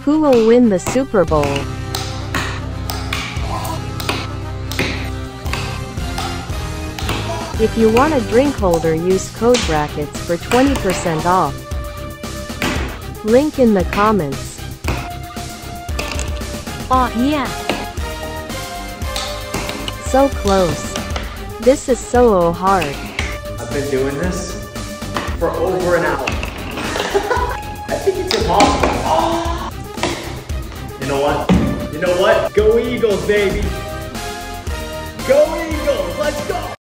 Who will win the Super Bowl? If you want a drink holder, use code brackets for 20% off. Link in the comments. Oh yeah. So close. This is so hard. I've been doing this for over an hour. I think it's impossible. Oh. You know what? You know what? Go Eagles, baby. Go Eagles. Let's go.